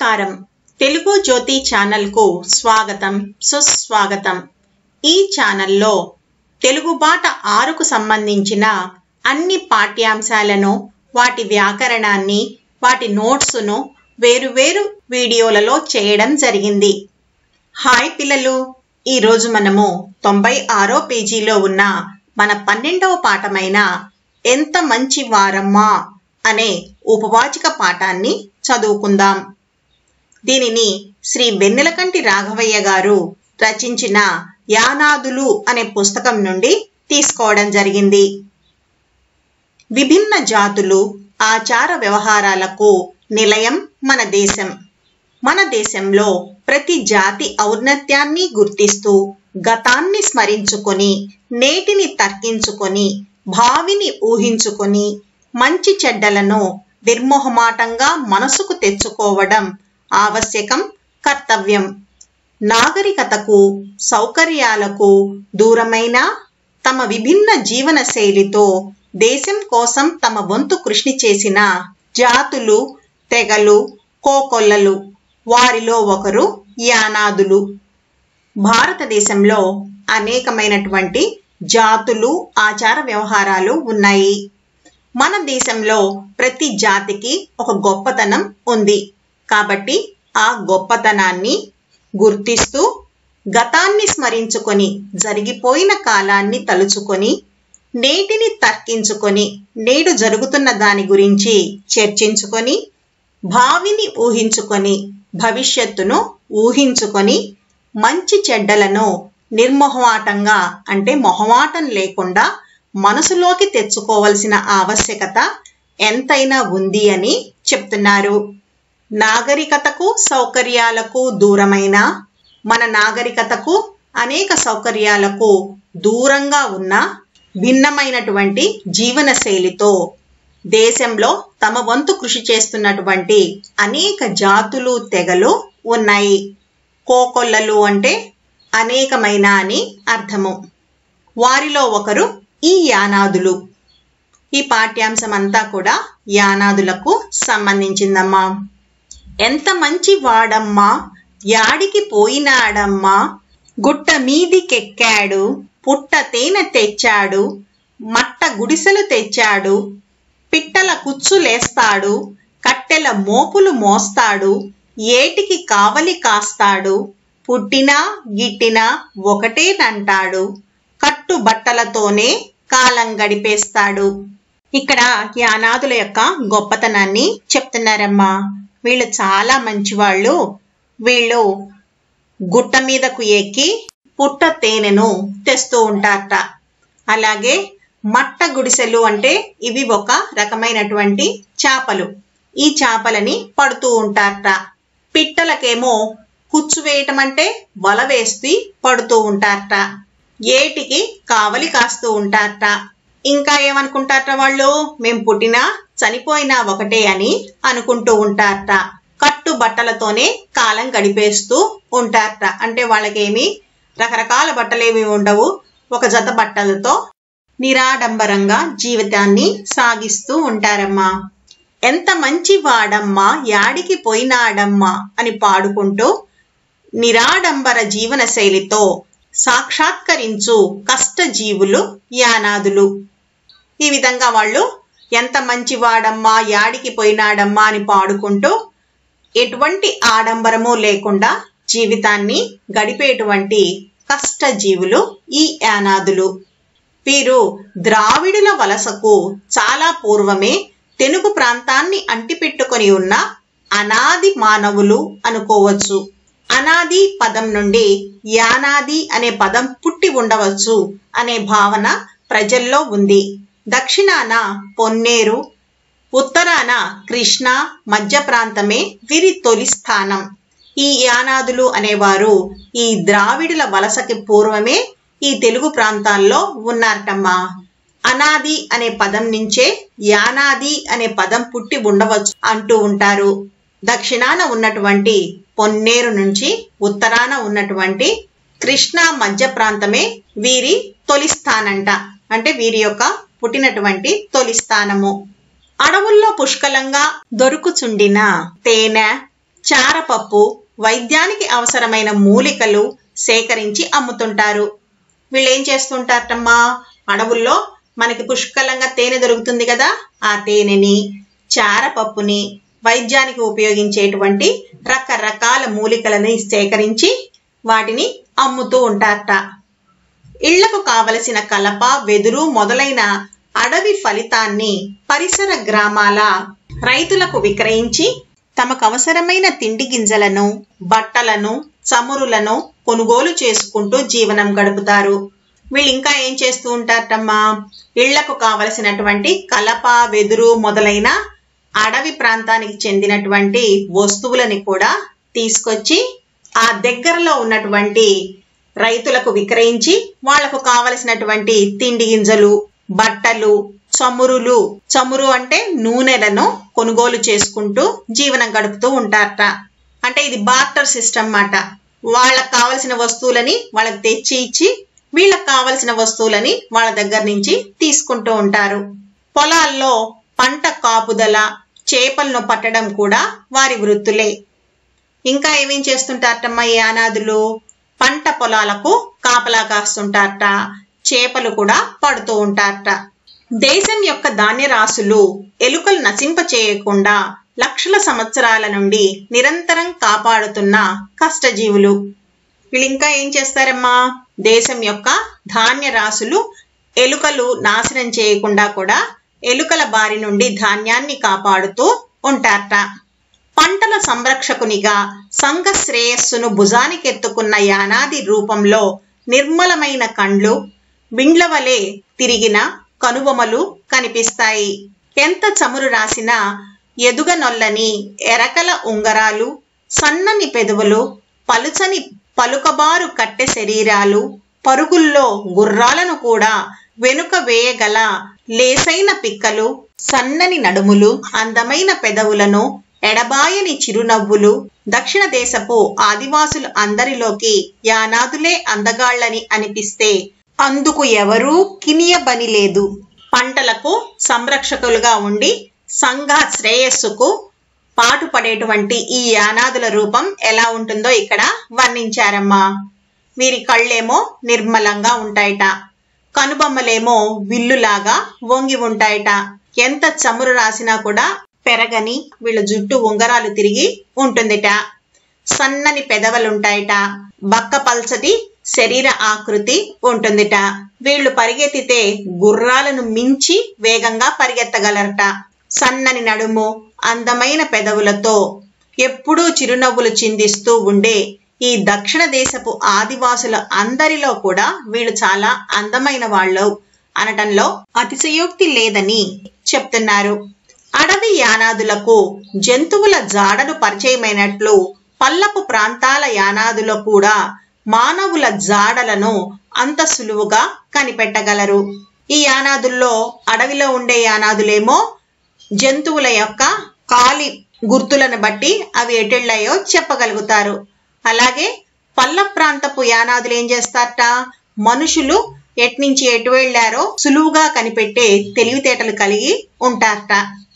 నమస్కారం తెలుగు జ్యోతి ఛానల్ కు స్వాగతం సుస్వాగతం। ఈ ఛానల్లో తెలుగు బాట 6కు సంబంధించిన అన్ని పాఠ్యాంశాలను వాటి వ్యాకరణాన్ని వాటి నోట్స్ను వేరు వీడియోలలో చేయడం జరిగింది। హాయ్ పిల్లలు, ఈ రోజు మనము 96వ పేజీలో ఉన్న మన 12వ పాఠమైన ఎంత మంచి వారమ్మా అనే ఉపవాచక పాఠాన్ని చదువుకుందాం। దీనిని శ్రీ వెన్నెలకంటి రాఘవయ్య గారు రచించిన యానాదులు అనే పుస్తకం నుండి తీసుకోవడం జరిగింది। విభిన్న జాతులు ఆచార వ్యవహారాలకు నిలయం మన దేశం। మన దేశంలో ప్రతి జాతి ఔన్నత్యాన్ని గుర్తిస్తూ గతాన్ని స్మరించుకొని నేటిని తర్కించుకొని భావిని ఊహించుకొని మంచి చెడ్డలను నిర్మోహమాటంగా మనసుకు తెచ్చుకోవడం ఆవశ్యకం, కర్తవ్యం। నాగరికతకు సౌకర్యాలకు దూరమైన తమ విభిన్న జీవన శైలితో దేశం కోసం తమ వంతు కృషి చేసిన జాతులు, తెగలు, కోకొల్లలు, వారిలో ఒకరు యానాదులు। భారతదేశంలో అనేకమైనటువంటి జాతులు ఆచార వ్యవహారాలు ఉన్నాయి। మన దేశంలో ప్రతి జాతికి ఒక గొప్పతనం ఉంది కాబట్టి ఆ గొప్పతనాన్ని గుర్తిస్తూ గతాన్ని స్మరించుకొని జరిగిపోయిన కాలాన్ని తలుచుకొని నేటిని తర్కించుకొని నేడు జరుగుతున్న దాని గురించి చర్చించుకొని భావిని ఊహించుకొని భవిష్యత్తును ఊహించుకొని మంచి చెడ్డలను నిర్మోహమాటంగా అంటే మొహమాటం లేకుండా మనసులోకి తెచ్చుకోవాల్సిన ఆవశ్యకత ఎంతైనా ఉంది అని చెప్తున్నారు। నాగరికతకు సౌకర్యాలకు దూరమైన మన నాగరికతకు అనేక సౌకర్యాలకు దూరంగా ఉన్న భిన్నమైనటువంటి జీవన శైలితో దేశంలో తమ వంతు కృషి చేస్తున్నటువంటి అనేక జాతులు తెగలు ఉన్నాయి। కోకొల్లలు అంటే అనేకమైన అని అర్థము। వారిలో ఒకరు ఈ యానాదులు। ఈ పాఠ్యాంశం అంతా కూడా యానాదులకు సంబంధించిందమ్మా। ఎంత మంచి వాడమ్మా యాడికి పోయినాడమ్మా, గుట్ట మీదికెక్కాడు పుట్ట తేనె తెచ్చాడు, మట్ట గుడిసెలు తెచ్చాడు, పిట్టల కుచ్చులేస్తాడు, కట్టెల మోపులు మోస్తాడు, ఏటికి కావలి కాస్తాడు, పుట్టినా గిట్టినా ఒకటేనంటాడు, కట్టు బట్టలతోనే కాలం గడిపేస్తాడు। ఇక్కడ యానాదుల యొక్క గొప్పతనాన్ని చెప్తున్నారమ్మా। వీళ్ళు చాలా మంచివాళ్ళు। వీళ్ళు గుట్ట మీదకు ఎక్కి పుట్ట తేనెను తెస్తూ ఉంటారట। అలాగే మట్ట గుడిసెలు అంటే ఇవి ఒక రకమైనటువంటి చేపలు, ఈ చేపలని పడుతూ ఉంటారట। పిట్టలకేమో కుచ్చు వేయటం అంటే వల వేసి పడుతూ ఉంటారట। ఏటికి కావలి కాస్తూ ఉంటారట। ఇంకా ఏమనుకుంటారట వాళ్ళు, మేం పుట్టినా చనిపోయినా ఒకటే అని అనుకుంటూ ఉంటారట। కట్టు బట్టలతోనే కాలం గడిపేస్తూ ఉంటారట, అంటే వాళ్ళకేమి రకరకాల బట్టలేమి ఉండవు, ఒక జత బట్టలతో నిరాడంబరంగా జీవితాన్ని సాగిస్తూ ఉంటారమ్మా। ఎంత మంచి వాడమ్మా యాడికి పోయినాడమ్మా అని పాడుకుంటూ నిరాడంబర జీవన శైలితో సాక్షాత్కరించు కష్టజీవులు యానాదులు। ఈ విధంగా వాళ్ళు ఎంత మంచి వాడమ్మా యాడికి పోయినాడమ్మా అని పాడుకుంటూ ఎటువంటి ఆడంబరము లేకుండా జీవితాన్ని గడిపేటువంటి కష్టజీవులు ఈ యానాదులు। వీరు ద్రావిడుల వలసకు చాలా పూర్వమే తెలుగు ప్రాంతాన్ని అంటిపెట్టుకొని ఉన్న అనాది మానవులు అనుకోవచ్చు। అనాది పదం నుండి యానాది అనే పదం పుట్టి ఉండవచ్చు అనే భావన ప్రజల్లో ఉంది। దక్షిణాన పొన్నేరు, ఉత్తరాన కృష్ణ మధ్య ప్రాంతమే వీరి తొలి స్థానం। ఈ యానాదులు అనేవారు ఈ ద్రావిడుల వలసకి పూర్వమే ఈ తెలుగు ప్రాంతాల్లో ఉన్నారటమ్మా। అనాది అనే పదం నుంచే యానాది అనే పదం పుట్టి ఉండవచ్చు అంటూ ఉంటారు। దక్షిణాన ఉన్నటువంటి పొన్నేరు నుంచి ఉత్తరాన ఉన్నటువంటి కృష్ణా మధ్య ప్రాంతమే వీరి తొలి స్థానంట, అంటే వీరి యొక్క పుట్టినటువంటి తొలి స్థానము। అడవుల్లో పుష్కలంగా దొరుకుచుండిన తేనె, చారపప్పు, వైద్యానికి అవసరమైన మూలికలు సేకరించి అమ్ముతుంటారు. వీళ్ళు ఏం చేస్తుంటారమ్మా, అడవుల్లో మనకి పుష్కలంగా తేనె దొరుకుతుంది కదా, ఆ తేనెని, చారపప్పుని, వైద్యానికి ఉపయోగించేటువంటి రకరకాల మూలికలని సేకరించి వాటిని అమ్ముతూ ఉంటారట. ఇళ్లకు కావలసిన కలప, వెదురు మొదలైన అడవి ఫలితాన్ని పరిసర గ్రామాల రైతులకు విక్రయించి తమకు అవసరమైన తిండి గింజలను, బట్టలను, చమురులను కొనుగోలు చేసుకుంటూ జీవనం గడుపుతారు. వీళ్ళు ఇంకా ఏం చేస్తూ ఉంటారటమ్మా, ఇళ్లకు కావలసినటువంటి కలప, వెదురు మొదలైన అడవి ప్రాంతానికి చెందినటువంటి వస్తువులని కూడా తీసుకొచ్చి ఆ దగ్గరలో ఉన్నటువంటి రైతులకు విక్రయించి వాళ్లకు కావలసినటువంటి తిండి గింజలు, బట్టలు, చమురు అంటే నూనెలను కొనుగోలు చేసుకుంటూ జీవనం గడుపుతూ ఉంటారట. అంటే ఇది బార్టర్ సిస్టమ్ అన్నమాట. వాళ్ళకు కావలసిన వస్తువులని వాళ్ళకి తెచ్చి ఇచ్చి వీళ్ళకి కావలసిన వస్తువులని వాళ్ళ దగ్గర నుంచి తీసుకుంటూ ఉంటారు. పొలాల్లో పంట కాపుదల, చేపలను పట్టడం కూడా వారి వృత్తులే. ఇంకా ఏమేం చేస్తుంటారటమ్మా ఈ యానాదులు, పంట పొలాలకు కాపలా కాస్తుంటారట, చేపలు కూడా పడుతూ ఉంటారట. దేశం యొక్క ధాన్య రాసులు ఎలుకలు నశింప చేయకుండా లక్షల సంవత్సరాల నుండి నిరంతరం కాపాడుతున్న కష్టజీవులు. వీళ్ళు ఇంకా ఏం చేస్తారమ్మా, దేశం యొక్క ధాన్య రాసులు ఎలుకలు నాశనం చేయకుండా కూడా ఎలుకల బారి నుండి ధాన్యాన్ని కాపాడుతూ ఉంటారట. పంటల సంరక్షకునిగా సంఘ శ్రేయస్సును భుజానికెత్తుకున్న యానాది రూపంలో నిర్మలమైన కండ్లు, బిండ్ల వలె తిరిగిన కనుబొమలు కనిపిస్తాయి. ఎంత చమురు రాసినా ఎదుగనొల్లని ఎరకల ఉంగరాలు, సన్నని పెదవులు, పలుచని పలుకబారు కట్టె శరీరాలు, పరుగుల్లో గుర్రాలను కూడా వెనుక వేయగల లేసైన పిక్కలు, సన్నని నడుములు, అందమైన పెదవులను, ఎడబాయని చిరునవ్వులు, దక్షిణ దేశపు ఆదివాసులు అందరిలోకి యానాదులే అందగాళ్లని అనిపిస్తే అందుకు ఎవరూ కినియబని లేదు. పంటలకు సంరక్షకులుగా ఉండి సంఘ శ్రేయస్సుకు పాటుపడేటువంటి ఈ యానాదుల రూపం ఎలా ఉంటుందో ఇక్కడ వర్ణించారమ్మా. వీరి కళ్ళేమో నిర్మలంగా ఉంటాయట, కనుబొమ్మలేమో విల్లులాగా వంగి ఉంటాయట. ఎంత చమురు రాసినా కూడా పెరగని వీళ్ళ జుట్టు ఉంగరాలు తిరిగి ఉంటుందిట. సన్నని పెదవులుంటాయట, బక్క పల్చటి శరీర ఆకృతి ఉంటుందిట. వీళ్ళు పరిగెత్తితే గుర్రాలను మించి వేగంగా పరిగెత్తగలరట. సన్నని నడుము, అందమైన పెదవులతో ఎప్పుడూ చిరునవ్వులు చిందిస్తూ ఉండే ఈ దక్షిణ దేశపు ఆదివాసుల అందరిలో కూడా వీళ్ళు చాలా అందమైన వాళ్ళు అనటంలో అతిశయోక్తి లేదని చెప్తున్నారు. అడవి యానాదులకు జంతువుల జాడలు పరిచయమైనట్లు పల్లపు ప్రాంతాల యానాదులో కూడా మానవుల జాడలను అంత సులువుగా కనిపెట్టగలరు. ఈ యానాదుల్లో అడవిలో ఉండే యానాదులేమో జంతువుల యొక్క కాలి గుర్తులను బట్టి అవి ఎటెళ్ళాయో చెప్పగలుగుతారు. అలాగే పల్ల ప్రాంతపు యానాదులు ఏం చేస్తారట, మనుషులు ఎట్నుంచి ఎటు వెళ్లారో సులువుగా కనిపెట్టే తెలివితేటలు కలిగి ఉంటారట.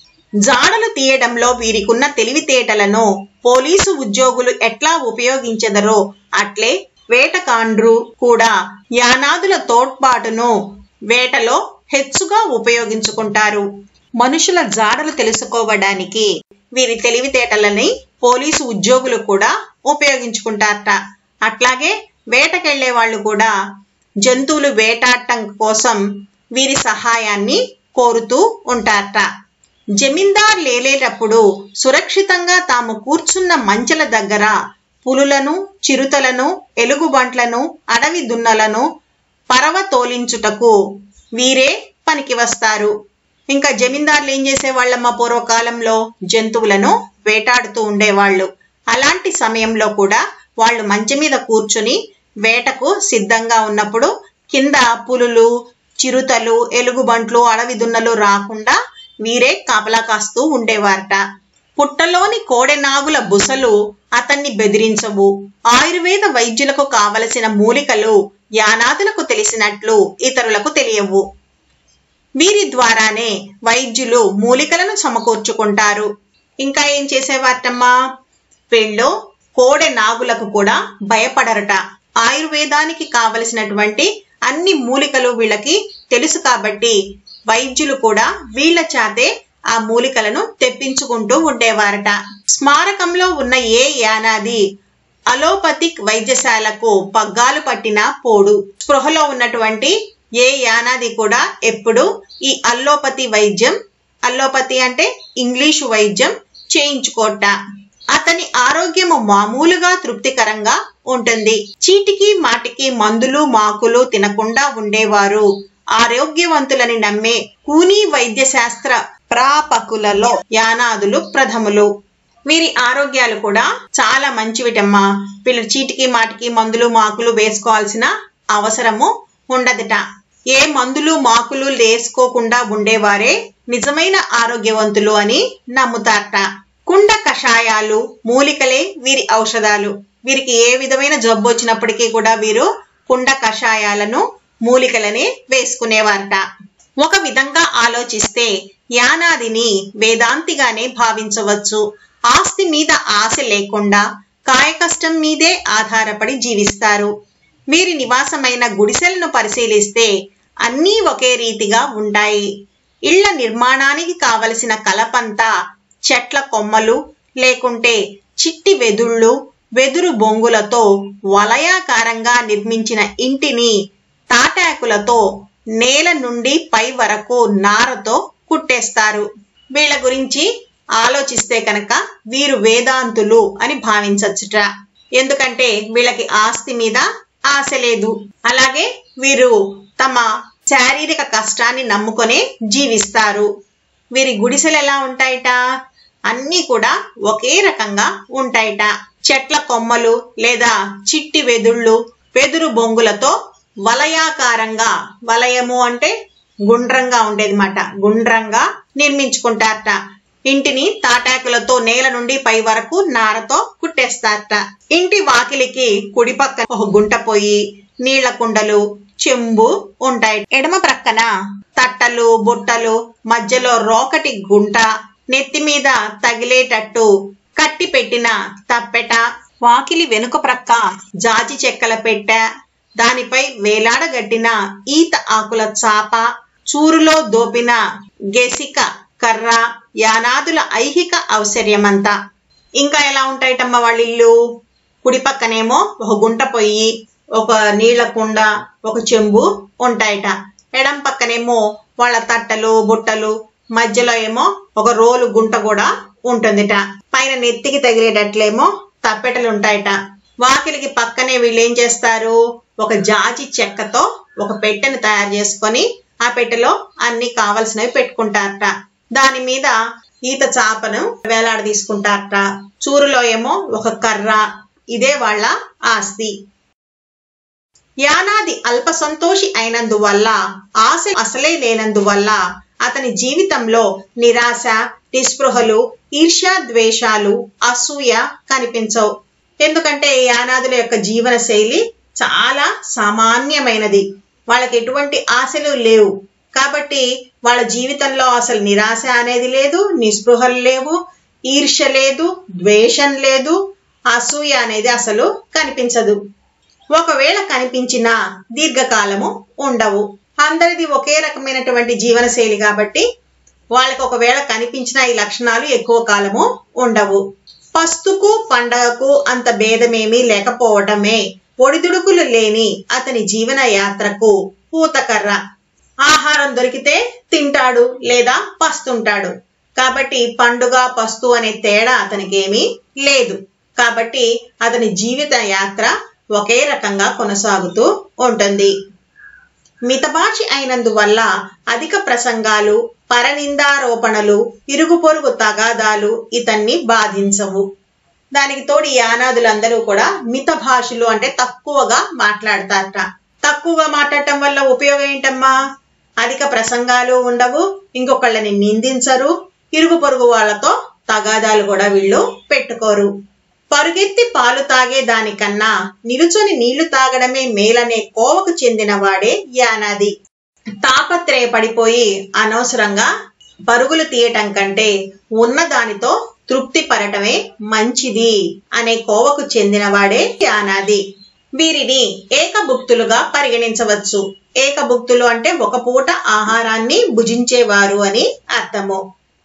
జాడలు తీయడంలో వీరికున్న తెలివితేటలను పోలీసు ఉద్యోగులు ఎట్లా ఉపయోగించెదరో అట్లే వేటకాండ్రు కూడా యానాదుల తోడ్పాటును వేటలో హెచ్చుగా ఉపయోగించుకుంటారు. మనుషుల జాడలు తెలుసుకోవడానికి వీరి తెలివితేటలని పోలీసు ఉద్యోగులు కూడా ఉపయోగించుకుంటారట. అట్లాగే వేటకెళ్లే వాళ్ళు కూడా జంతువులు వేటాడటం కోసం వీరి సహాయాన్ని కోరుతూ ఉంటారట. జమీందార్ లేలేటప్పుడు సురక్షితంగా తాము కూర్చున్న మంచెల దగ్గర పులులను, చిరుతలను, ఎలుగుబంట్లను, అడవి దున్నలను పరవ తోలించుటకు వీరే పనికి వస్తారు. ఇంకా జమీందార్లు ఏం చేసేవాళ్ళమ్మా, పూర్వకాలంలో జంతువులను వేటాడుతూ ఉండేవాళ్ళు. అలాంటి సమయంలో కూడా వాళ్ళు మంచె మీద కూర్చుని వేటకు సిద్ధంగా ఉన్నప్పుడు కింద పులులు, చిరుతలు, ఎలుగుబంట్లు, అడవి దున్నలు రాకుండా వీరే కాపలా కాస్తూ ఉండేవారట. పుట్టలోని కోడెనాగుల బుసలు అతన్ని బెదిరించవు. ఆయుర్వేద వైద్యులకు కావలసిన మూలికలు యానాదులకు తెలిసినట్లు ఇతరులకు తెలియవు. వీరి ద్వారానే వైద్యులు మూలికలను సమకూర్చుకుంటారు. ఇంకా ఏం చేసేవారటమ్మా, వీళ్ళు కోడె నాగులకు కూడా భయపడరట. ఆయుర్వేదానికి కావలసినటువంటి అన్ని మూలికలు వీళ్ళకి తెలుసు కాబట్టి వైద్యులు కూడా వీళ్ళ చేతే ఆ మూలికలను తెప్పించుకుంటూ ఉండేవారట. స్మారకంలో ఉన్న ఏ యానాది అలోపతిక్ వైద్యశాలకు పగ్గాలు పట్టిన పోడు. స్పృహలో ఉన్నటువంటి ఏ యానాది కూడా ఎప్పుడు ఈ అల్లోపతి వైద్యం, అల్లోపతి అంటే ఇంగ్లీషు వైద్యం చేయించుకోట. అతని ఆరోగ్యము మామూలుగా తృప్తికరంగా ఉంటుంది. చీటికి మాటికి మందులు మాకులు తినకుండా ఉండేవారు. ఆరోగ్యవంతులని నమ్మే కూనీ వైద్య శాస్త్ర ప్రాపకులలో యానాదులు ప్రథములు. వీరి ఆరోగ్యాలు కూడా చాలా మంచివిటమ్మా. వీళ్ళు చీటికి మాటికి మందులు మాకులు వేసుకోవాల్సిన అవసరము ఉండదట. ఏ మందులు మాకులు వేసుకోకుండా ఉండేవారే నిజమైన ఆరోగ్యవంతులు అని నమ్ముతారట. కుండ కషాయాలు, మూలికలే వీరి ఔషధాలు. వీరికి ఏ విధమైన జబ్బు వచ్చినప్పటికీ కూడా వీరు కుండ కషాయాలను, మూలికలనే వేసుకునేవారట. ఒక విధంగా ఆలోచిస్తే యానాదిని వేదాంతిగానే భావించవచ్చు. ఆస్తి మీద ఆశ లేకుండా కాయకష్టం మీదే ఆధారపడి జీవిస్తారు. వీరి నివాసమైన గుడిసెలను పరిశీలిస్తే అన్నీ ఒకే రీతిగా ఉంటాయి. ఇళ్ల నిర్మాణానికి కావలసిన కలపంతా చెట్ల కొమ్మలు లేకుంటే చిట్టి వెదుళ్ళు, వెదురు బొంగులతో వలయాకారంగా నిర్మించిన ఇంటిని తాటాకులతో నేల నుండి పై వరకు నారతో కుట్టేస్తారు. వీళ్ళ గురించి ఆలోచిస్తే కనుక వీరు వేదాంతులు అని భావించచ్చుట. ఎందుకంటే వీళ్ళకి ఆస్తి మీద ఆశ లేదు. అలాగే వీరు తమ శారీరక కష్టాన్ని నమ్ముకొనే జీవిస్తారు. వీరి గుడిసెలు ఎలా ఉంటాయట? అన్నీ కూడా ఒకే రకంగా ఉంటాయట. చెట్ల కొమ్మలు లేదా చిట్టి వెదుళ్ళు, వెదురు బొంగులతో వలయాకారంగా, వలయము అంటే గుండ్రంగా ఉండేది మాట, గుండ్రంగా నిర్మించుకుంటారట. ఇంటిని తాటాకులతో నేల నుండి పై వరకు నారతో కుట్టేస్తారట. ఇంటి వాకిలికి కుడి పక్కన ఒక గుంట పొయ్యి, నీళ్ల కుండలు, చెంబు ఉంటాయి. ఎడమ ప్రక్కన తట్టలు, బుట్టలు, మధ్యలో రోకటి గుంట, నెత్తి మీద తగిలేటట్టు కట్టి పెట్టిన తప్పెట, వాకిలి వెనుక ప్రక్క జాజి చెక్కల పెట్టె, దానిపై వేలాడగట్టిన ఈత ఆకుల చాప, చూరులో దోపిన గెసిక కర్ర యానాదుల ఐహిక ఔశ్వర్యమంతా. ఇంకా ఎలా ఉంటాయిటమ్మ వాళ్ళ ఇల్లు? కుడి పక్కనేమో ఒక గుంట పొయ్యి, ఒక నీళ్ల కుండ, ఒక చెంబు ఉంటాయట. ఎడం పక్కనేమో వాళ్ళ తట్టలు, బుట్టలు, మధ్యలో ఏమో ఒక రోలు గుంట కూడా ఉంటుందిట. పైన నెత్తికి తగిలేటట్లేమో తప్పెటలు ఉంటాయట. వాకిలికి పక్కనే వీళ్ళు ఏం చేస్తారు? ఒక జాజి చెక్కతో ఒక పెట్టెను తయారు చేసుకొని ఆ పెట్టెలో అన్ని కావలసినవి పెట్టుకుంటారట. దాని మీద ఈత చాపను వేలాడ తీసుకుంటారట. చూరులో ఏమో ఒక కర్ర. ఇదే వాళ్ళ ఆస్తి. యానాది అల్ప సంతోషి అయినందువల్ల, ఆశ అసలే లేనందువల్ల అతని జీవితంలో నిరాశ, నిస్పృహలు, ఈర్ష్య, ద్వేషాలు, అసూయ కనిపించవు. ఎందుకంటే యానాదుల యొక్క జీవన శైలి చాలా సామాన్యమైనది. వాళ్ళకి ఎటువంటి ఆశలు లేవు. కాబట్టి వాళ్ళ జీవితంలో అసలు నిరాశ అనేది లేదు, నిస్పృహలు లేవు, ఈర్ష్య లేదు, ద్వేషం లేదు, అసూయ అనేది అసలు కనిపించదు. ఒకవేళ కనిపించినా దీర్ఘకాలము ఉండవు. అందరిది ఒకే రకమైనటువంటి జీవన శైలి కాబట్టి వాళ్ళకి ఒకవేళ కనిపించిన ఈ లక్షణాలు ఎక్కువ కాలము ఉండవు. పస్తుకు పండగకు అంత భేదమేమీ లేకపోవటమే ఒడిదుడుకులు లేని అతని జీవన యాత్రకు పూతకర్ర. ఆహారం దొరికితే తింటాడు లేదా పస్తుంటాడు. కాబట్టి పండుగ, పస్తు అనే తేడా అతనికి ఏమీ లేదు. కాబట్టి అతని జీవిత యాత్ర ఒకే రకంగా కొనసాగుతూ ఉంటుంది. మితభాషి అయినందువల్ల అధిక ప్రసంగాలు, పరనిందారోపణలు, ఇరుగు పొరుగు తగాదాలు ఇతన్ని బాధించవు. దానికి తోడు యానాదులందరూ కూడా మితభాషులు అంటే తక్కువగా మాట్లాడతారట. తక్కువగా మాట్లాడటం వల్ల ఉపయోగం ఏంటమ్మా? అధిక ప్రసంగాలు ఉండవు, ఇంకొకళ్ళని నిందించరు, ఇరుగు పొరుగు వాళ్ళతో తగాదాలు కూడా వీళ్ళు పెట్టుకోరు. పరుగెత్తి పాలు తాగే దానికన్నా నిలుచొని నీళ్లు తాగడమే మేలనే కోవకు చెందిన వాడే యానాది. తాపత్రయపడిపోయి అనవసరంగా పరుగులు తీయటం కంటే ఉన్న దానితో తృప్తి పడటమే మంచిది అనే కోవకు చెందినవాడే యానాది. వీరిని ఏకభుక్తులుగా పరిగణించవచ్చు. ఏకభుక్తులు అంటే ఒక పూట ఆహారాన్ని భుజించేవారు అని అర్థము.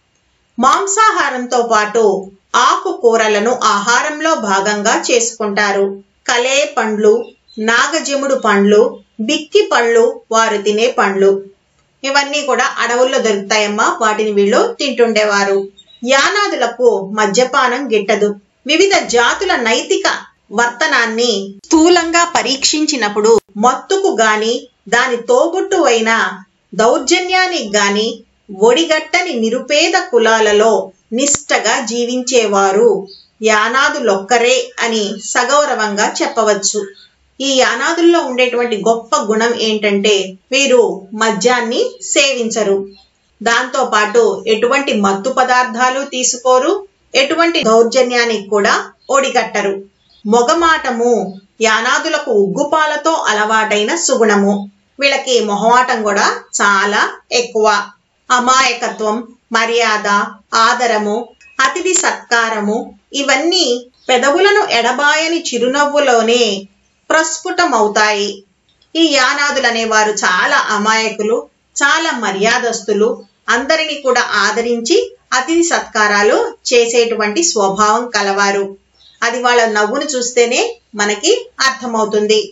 మాంసాహారంతో పాటు ఆకుకూరలను ఆహారంలో భాగంగా చేసుకుంటారు. కలే పండ్లు, నాగజముడు పండ్లు, బిక్కి పళ్ళు వారు తినే పండ్లు. ఇవన్నీ కూడా అడవుల్లో దొరుకుతాయమ్మా, వాటిని వీళ్ళు తింటుండేవారు. యానాదులకు మద్యపానం గిట్టదు. వివిధ జాతుల నైతిక వర్తనాన్ని స్థూలంగా పరీక్షించినప్పుడు మత్తుకు గాని దాని తోబుట్టు అయిన దౌర్జన్యానికి గాని ఒడిగట్టని నిరుపేద కులాలలో నిష్టగా జీవించేవారు యానాదులొక్కరే అని సగౌరవంగా చెప్పవచ్చు. ఈ యానాదుల్లో ఉండేటువంటి గొప్ప గుణం ఏంటంటే వీరు మద్యాన్ని సేవించరు. దాంతో పాటు ఎటువంటి మత్తు పదార్థాలు తీసుకోరు, ఎటువంటి దౌర్జన్యానికి కూడా ఒడిగట్టరు. మొగమాటము యానాదులకు ఉగ్గుపాలతో అలవాటైన సుగుణము. వీళ్ళకి మొహమాటం కూడా చాలా ఎక్కువ. అమాయకత్వం, మర్యాద, ఆదరము, అతిథి సత్కారము ఇవన్నీ పెదవులను ఎడబాయని చిరునవ్వులోనే ప్రస్ఫుటమవుతాయి. ఈ యానాదులనే వారు చాలా అమాయకులు, చాలా మర్యాదస్తులు, అందరినీ కూడా ఆదరించి అతిథి సత్కారాలు చేసేటువంటి స్వభావం కలవారు. అది వాళ్ళ నవ్వును చూస్తేనే మనకి అర్థమవుతుంది.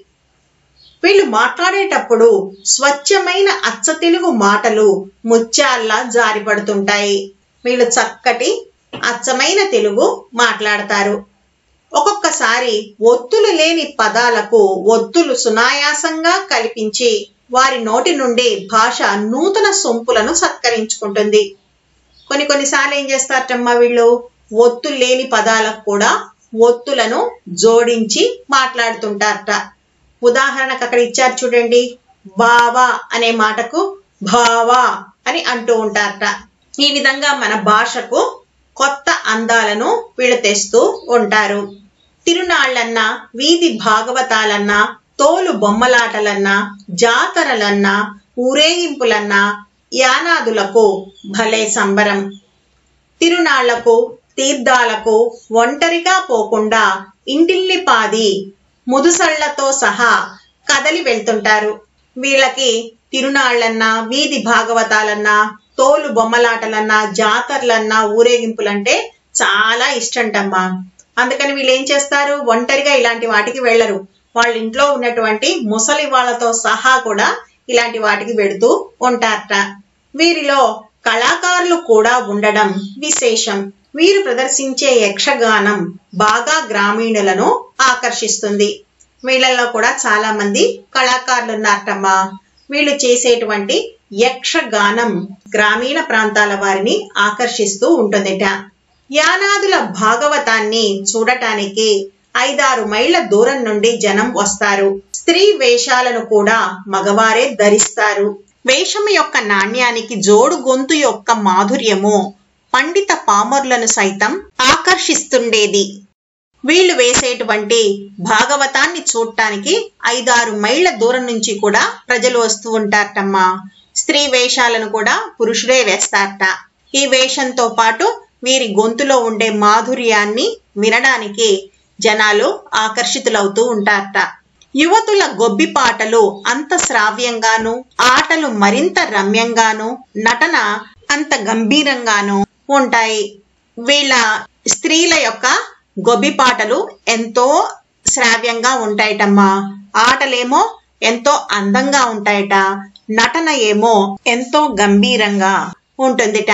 వీళ్ళు మాట్లాడేటప్పుడు స్వచ్ఛమైన అచ్చ తెలుగు మాటలు ముత్యాల్లా జారిపడుతుంటాయి. వీళ్ళు చక్కటి అచ్చమైన తెలుగు మాట్లాడతారు. ఒక్కొక్కసారి ఒత్తులు లేని పదాలకు ఒత్తులు సునాయాసంగా కల్పించి వారి నోటి నుండి భాష నూతన సొంపులను సత్కరించుకుంటుంది. కొన్నిసార్లు ఏం చేస్తారటమ్మా, వీళ్ళు ఒత్తులు లేని పదాలకు కూడా ఒత్తులను జోడించి మాట్లాడుతుంటారట. ఉదాహరణకు అక్కడ ఇచ్చారు చూడండి, బావా అనే మాటకు భావా అని అంటూ ఉంటారట. ఈ విధంగా మన భాషకు కొత్త అందాలను వీళ్ళు తెస్తూ ఉంటారు. తిరునాళ్లన్నా, వీధి భాగవతాలన్నా, తోలు బొమ్మలాటలన్నా, జాతరలన్నా, ఊరేగింపులన్నా యానాదులకు భలే సంబరం. తిరునాళ్లకు, తీర్థాలకు ఒంటరిగా పోకుండా ఇంటిల్లిపాది ముదుసళ్లతో సహా కదలి వెళ్తుంటారు. వీళ్ళకి తిరునాళ్లన్నా, వీధి భాగవతాలన్నా, తోలు బొమ్మలాటలన్నా, జాతరలన్నా, ఊరేగింపులంటే చాలా ఇష్టంటమ్మా. అందుకని వీళ్ళు ఏం చేస్తారు, ఒంటరిగా ఇలాంటి వాటికి వెళ్లరు. వాళ్ళ ఇంట్లో ఉన్నటువంటి ముసలి వాళ్ళతో సహా కూడా ఇలాంటి వాటికి వెడుతూ ఉంటారట. వీరిలో కళాకారులు కూడా ఉండడం విశేషం. వీరు ప్రదర్శించే యక్షగానం బాగా గ్రామీణులను ఆకర్షిస్తుంది. వీళ్ళల్లో కూడా చాలా మంది కళాకారులు ఉన్నారటమ్మా. వీళ్ళు చేసేటువంటి యక్షగానం గ్రామీణ ప్రాంతాల వారిని ఆకర్షిస్తూ ఉంటుందిట. యానాదుల భాగవతాన్ని చూడటానికి 5-6 మైళ్ళ దూరం నుండి జనం వస్తారు. స్త్రీ వేషాలను కూడా మగవారే ధరిస్తారు. వేషము యొక్క నాణ్యానికి జోడు గొంతు యొక్క మాధుర్యము పండిత పామరులను సైతం ఆకర్షిస్తుండేది. వీళ్ళు వేసేటువంటి భాగవతాన్ని చూడటానికి 5-6 మైళ్ళ దూరం నుంచి కూడా ప్రజలు వస్తూ ఉంటారటమ్మా. స్త్రీ వేషాలను కూడా పురుషుడే వేస్తారట. ఈ వేషంతో పాటు వీరి గొంతులో ఉండే మాధుర్యాన్ని వినడానికి జనాలు ఆకర్షితులవుతూ ఉంటారట. యువతుల గొబ్బి పాటలు అంత శ్రావ్యంగాను, ఆటలు మరింత రమ్యంగాను, నటన అంత గంభీరంగాను ఉంటాయి. వీళ్ళ స్త్రీల యొక్క గొబ్బి పాటలు ఎంతో శ్రావ్యంగా ఉంటాయటమ్మా. ఆటలేమో ఎంతో అందంగా ఉంటాయట, నటన ఏమో ఎంతో గంభీరంగా ఉంటుందిట.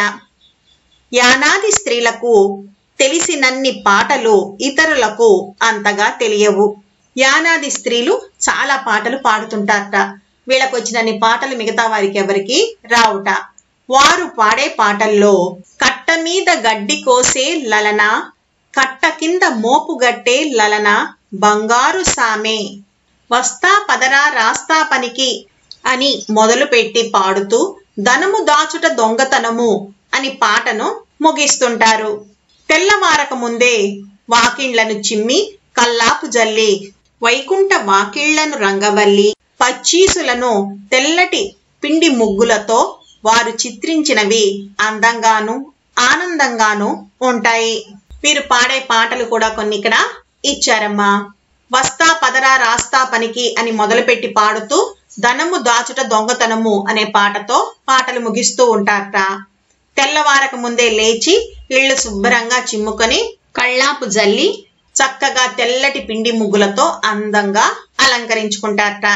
యానాది స్త్రీలకు తెలిసినన్ని పాటలు ఇతరులకు అంతగా తెలియవు. యానాది స్త్రీలు చాలా పాటలు పాడుతుంటారట. వీళ్ళకు వచ్చినన్ని పాటలు మిగతా వారికి ఎవరికి రావుట. వారు పాడే పాటల్లో కట్ట మీద గడ్డి కోసే లలన, కట్ట కింద మోపుగట్టే లలన, బంగారు సామే, వస్తా పదరా రాస్తా పనికి అని మొదలుపెట్టి పాడుతూ ధనము దాచుట దొంగతనము అని పాటను ముగిస్తుంటారు. తెల్లవారక ముందే వాకిళ్లను చిమ్మి కల్లాపు జల్లి వైకుంఠ వాకిళ్లను రంగవల్లి పచ్చీసులను తెల్లటి పిండి ముగ్గులతో వారు చిత్రించినవి అందంగాను ఆనందంగాను ఉంటాయి. వీరు పాడే పాటలు కూడా కొన్ని ఇక్కడ ఇచ్చారమ్మా. వస్తా పదరా రాస్తా పనికి అని మొదలుపెట్టి పాడుతూ ధనము దాచుట దొంగతనము అనే పాటతో పాటలు ముగిస్తూ ఉంటారట. తెల్లవారక ముందే లేచి ఇళ్లు శుభ్రంగా చిమ్ముకొని కళ్ళాపు జల్లి చక్కగా తెల్లటి పిండి ముగ్గులతో అందంగా అలంకరించుకుంటారట.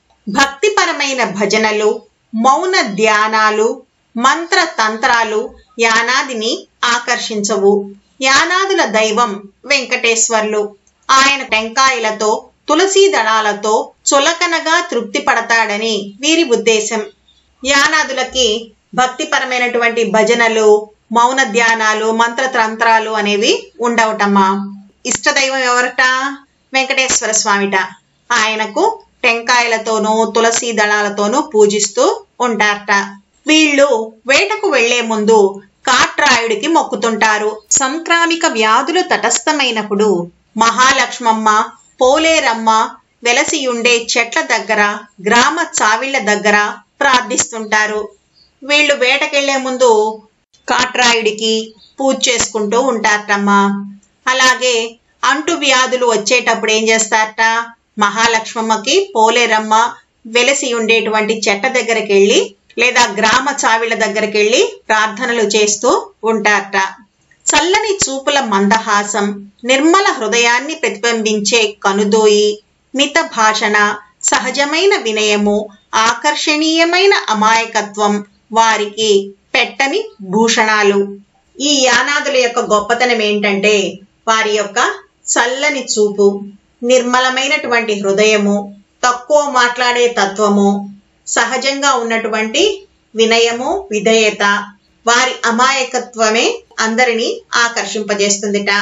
భక్తిపరమైన భజనలు, మౌన ధ్యానాలు, మంత్ర తంత్రాలు యానాదిని ఆకర్షించవు. యానాదుల దైవం వెంకటేశ్వర్లు. ఆయన టెంకాయలతో, తులసీ దళాలతో చులకనగా తృప్తి పడతాడని వీరి ఉద్దేశం. యానాదులకి భక్తిపరమైనటువంటి భజనలు, మౌన ధ్యానాలు, మంత్ర తంత్రాలు అనేవి ఉండవటమ్మా. ఇష్టదైవం ఎవరట? వెంకటేశ్వర స్వామిట. ఆయనకు టెంకాయలతోనూ తులసీ దళాలతోనూ పూజిస్తూ ఉంటారట. వీళ్ళు వేటకు వెళ్లే ముందు కాట్రాయుడికి మొక్కుతుంటారు. సంక్రామిక వ్యాధులు తటస్థమైనప్పుడు మహాలక్ష్మమ్మ, పోలేరమ్మ వెలసియుండే చెట్ల దగ్గర, గ్రామ చావిళ్ల దగ్గర ప్రార్థిస్తుంటారు. వీళ్ళు వేటకెళ్లే ముందు కాట్రాయుడికి పూజ చేసుకుంటూ ఉంటారటమ్మా. అలాగే అంటు వ్యాధులు వచ్చేటప్పుడు ఏం చేస్తారట? మహాలక్ష్మమ్మకి, పోలేరమ్మ వెలసి ఉండేటువంటి చెట్ల దగ్గరికి వెళ్ళి లేదా గ్రామ చావిళ్ల దగ్గరికి వెళ్ళి ప్రార్థనలు చేస్తూ ఉంటారట. చల్లని చూపుల మందహాసం, నిర్మల హృదయాన్ని ప్రతిబింబించే కనుదోయి, మిత భాషణ, సహజమైన వినయము, ఆకర్షణీయమైన అమాయకత్వం వారికి పెట్టని భూషణాలు. ఈ యానాదుల యొక్క గొప్పతనం ఏంటంటే వారి యొక్క చల్లని చూపు, నిర్మలమైనటువంటి హృదయము, తక్కువ మాట్లాడే తత్వము, సహజంగా ఉన్నటువంటి వినయము, విధేయత, వారి అమాయకత్వమే అందరినీ ఆకర్షింపజేస్తుందిట.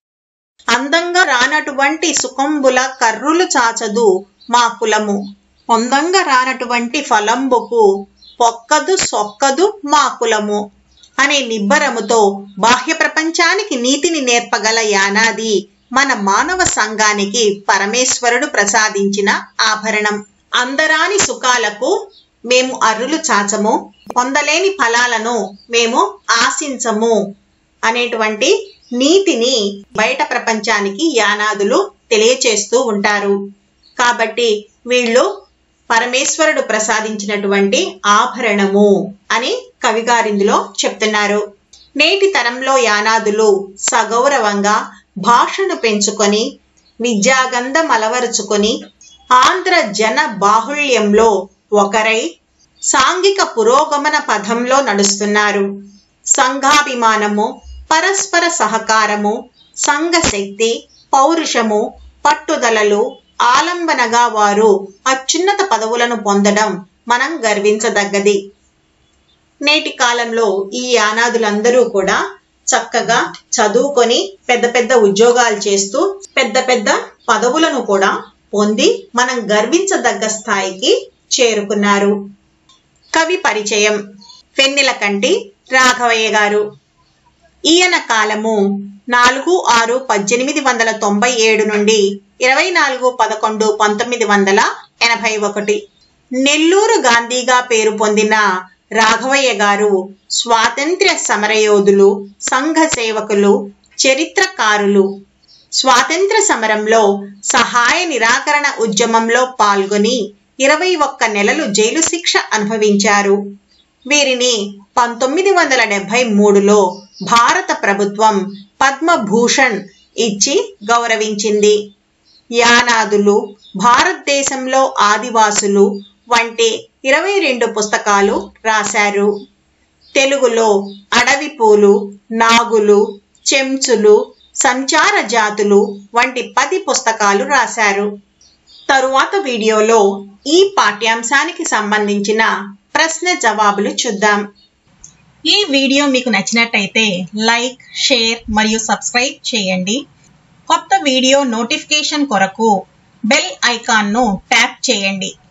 అందంగా రానటువంటి సుకంబుల కర్రులు చాచదు మా కులము, పొందంగా రానటువంటి ఫలంబుకు పొక్కదు సొక్కదు మా కులము అనే నిబ్బరముతో బాహ్య ప్రపంచానికి నీతిని నేర్పగల యానాది మన మానవ సంఘానికి పరమేశ్వరుడు ప్రసాదించిన ఆభరణం. అందరాని సుఖాలకు మేము అర్రులు చాచము, పొందలేని ఫలాలను మేము ఆశించము అనేటువంటి నీతిని బయట ప్రపంచానికి యానాదులు తెలియచేస్తూ ఉంటారు. కాబట్టి వీళ్ళు పరమేశ్వరుడు ప్రసాదించినటువంటి ఆభరణము అని కవిగారిందులో చెప్తున్నారు. నేటి తరంలో యానాదులు సగౌరవంగా భాషను పెంచుకొని, విద్యాగంధం అలవరుచుకొని, ఆంధ్ర జన బాహుళ్యంలో ఒకరై సాంఘిక పురోగమన పథంలో నడుస్తున్నారు. సంఘాభిమానము, పరస్పర సహకారము, సంఘ శక్తి, పౌరుషము, పట్టుదలలు ఆలంబనగా వారు అత్యున్నత పదవులను పొందడం మనం గర్వించదగ్గది. నేటి కాలంలో ఈ యానాదులందరూ కూడా చక్కగా చదువుకొని పెద్ద పెద్ద ఉద్యోగాలు చేస్తూ పెద్ద పెద్ద పదవులను కూడా పొంది మనం గర్వించదగ్గ స్థాయికి చేరుకున్నారు. కవి పరిచయం. వెన్నెలకంటి రాఘవయ్య గారు. ఈయన కాలము 4/6/1897 నుండి 24/11/1981. నెల్లూరు గాంధీగా పేరు పొందిన రాఘవయ్య గారు స్వాతంత్ర్య సమరయోధులు, సంఘ సేవకులు, చరిత్రకారులు. స్వాతంత్ర్య సమరంలో సహాయ నిరాకరణ ఉద్యమంలో పాల్గొని 21 నెలలు జైలు శిక్ష అనుభవించారు. వీరిని 1973లో భారత ప్రభుత్వం పద్మభూషణ్ ఇచ్చి గౌరవించింది. యానాదులు, భారతదేశంలో ఆదివాసులు వంటి 22 పుస్తకాలు రాశారు. తెలుగులో అడవి పూలు, నాగులు, చెంచులు, సంచార జాతులు వంటి 10 పుస్తకాలు రాశారు. తరువాత వీడియోలో ఈ పాఠ్యాంశానికి సంబంధించిన ప్రశ్న జవాబులు చూద్దాం. ఈ వీడియో మీకు నచ్చినట్టయితే లైక్, షేర్ మరియు సబ్స్క్రైబ్ చేయండి. కొత్త వీడియో నోటిఫికేషన్ కొరకు బెల్ ఐకాన్ను ట్యాప్ చేయండి.